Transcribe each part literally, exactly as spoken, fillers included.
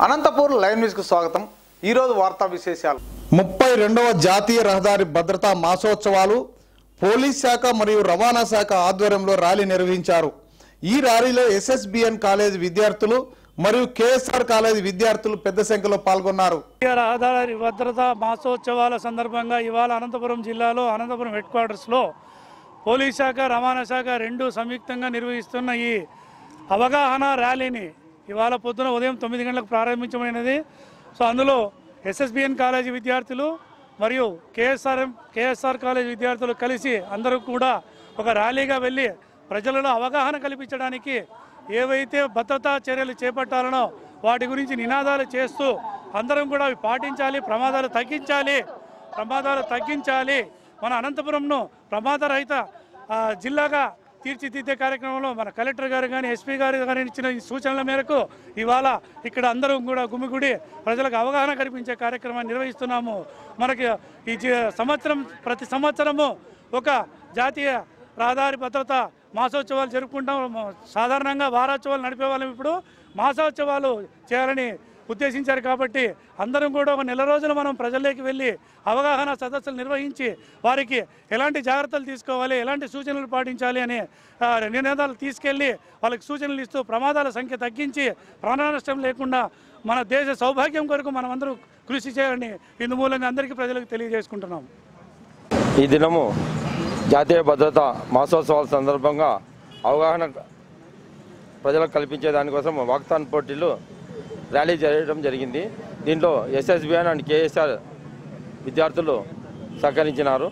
Anantapur live news కు స్వాగతం। ఈ రోజు వార్తా విశేషాలు। ముప్పై రెండవ జాతీయ రహదారి భద్రతా మాసోత్సవాలు పోలీస్ శాఖ మరియు రవాణా శాఖ ఆధ్వర్యంలో ర్యాలీ నిర్వహించారు। ఈ ర్యాలీలో ఎస్ఎస్బిఎన్ కాలేజీ విద్యార్థులు మరియు కేఎస్ఆర్ కాలేజీ విద్యార్థులు పెద్ద సంఖ్యలో పాల్గొన్నారు। రహదారి భద్రతా మాసోత్సవాల సందర్భంగా ఇవాళ అనంతపురం జిల్లాలో అనంతపురం హెడ్ క్వార్టర్స్ లో పోలీస్ శాఖ రవాణా శాఖ రెండు సంయుక్తంగా నిర్వహిస్తున్న ఈ అవగాహన ర్యాలీని ఇవాళ పొద్దున ఉదయం తొమ్మిది గంటలకు ప్రారంభించబడినది। సో అందులో ఎస్ఎస్బిఎన్ కాలేజీ విద్యార్థులు మరియు కేఎస్ఆర్ కేఎస్ఆర్ కాలేజీ విద్యార్థులు కలిసి అందరూ కూడా ఒక ర్యాలీగా వెళ్ళి ప్రజలలో అవగాహన కల్పించడానికి ఏవైతే భద్రతా చర్యలు చేపట్టాలనో వాటి గురించి నినాదాలు చేస్తూ అందరం కూడా అవి పాటించాలి, ప్రమాదాలు తగ్గించాలి ప్రమాదాలు తగ్గించాలి మన అనంతపురంను ప్రమాదరహిత జిల్లాగా తీర్చిదిద్దే కార్యక్రమంలో మన కలెక్టర్ గారు కానీ ఎస్పీ గారు కానీ ఇచ్చిన సూచనల మేరకు ఇవాళ ఇక్కడ అందరం కూడా గుమిగూడి ప్రజలకు అవగాహన కల్పించే కార్యక్రమాన్ని నిర్వహిస్తున్నాము। మనకి ఈ సంవత్సరం ప్రతి సంవత్సరము ఒక జాతీయ రహదారి భద్రత మాసోత్సవాలు జరుపుకుంటాం। సాధారణంగా వారోత్సవాలు నడిపే వాళ్ళం, ఇప్పుడు మాసోత్సవాలు చేయాలని ఉద్దేశించారు కాబట్టి అందరం కూడా ఒక నెల రోజులు మనం ప్రజల్లోకి వెళ్ళి అవగాహన సదస్సులు నిర్వహించి వారికి ఎలాంటి జాగ్రత్తలు తీసుకోవాలి, ఎలాంటి సూచనలు పాటించాలి అనే నిర్ణయాలు తీసుకెళ్ళి వాళ్ళకి సూచనలు ఇస్తూ ప్రమాదాల సంఖ్య తగ్గించి ప్రాణ నష్టం లేకుండా మన దేశ సౌభాగ్యం కొరకు మనం అందరూ కృషి చేయాలని ఇందు మూలంగా అందరికీ ప్రజలకు తెలియజేసుకుంటున్నాం। ఈ దినము జాతీయ భద్రత మాసోత్సవాల సందర్భంగా అవగాహన ప్రజలకు కల్పించే దానికోసం వాక్థాన్ పోటీలు ర్యాలీ చేయడం జరిగింది। దీంట్లో ఎస్ఎస్బిఎన్ అండ్ కేఎస్ఆర్ విద్యార్థులు సహకరించినారు।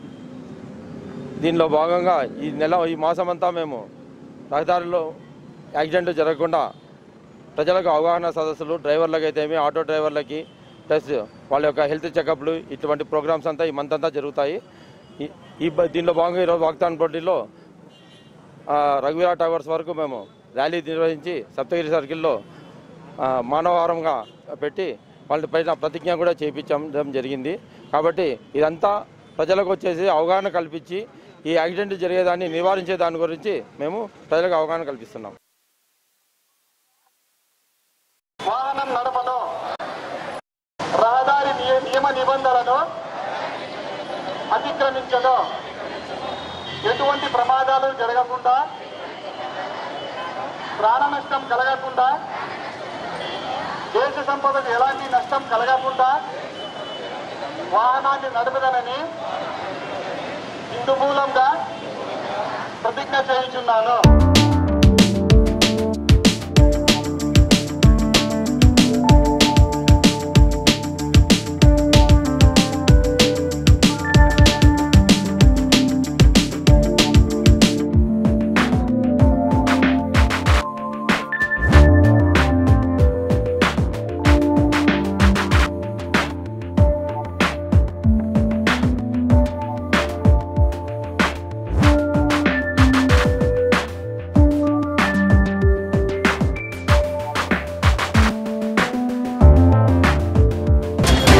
దీనిలో భాగంగా ఈ నెల ఈ మాసమంతా మేము రహదారిలో యాక్సిడెంట్ జరగకుండా ప్రజలకు అవగాహన సదస్సులు డ్రైవర్లకు అయితేమి ఆటో డ్రైవర్లకి ప్లస్ వాళ్ళ యొక్క హెల్త్ చెకప్లు ఇటువంటి ప్రోగ్రామ్స్ అంతా ఈ మంత్ అంతా జరుగుతాయి। ఈ దీనిలో భాగంగా ఈరోజు వాక్థాన్ పోటీలో రఘువీరా టవర్స్ వరకు మేము ర్యాలీ నిర్వహించి సప్తగిరి సర్కిల్లో మానవహారంగా పెట్టి వాళ్ళ పైన ప్రతిజ్ఞ కూడా చేయించడం జరిగింది। కాబట్టి ఇదంతా ప్రజలకు వచ్చేసి అవగాహన కల్పించి ఈ యాక్సిడెంట్ జరిగేదాన్ని నివారించే దాని గురించి మేము ప్రజలకు అవగాహన కల్పిస్తున్నాం। వాహనం నడపడం రహదారి నియమ నిబంధనలను అతిక్రమించడం ఎటువంటి ప్రమాదాలు జరగకుండా ప్రాణ నష్టం కలగకుండా దేశ సంపదకు ఎలాంటి నష్టం కలగకుండా వాహనాన్ని నడపదనని ఇందు మూలంగా ప్రతిజ్ఞ చేయించున్నాను।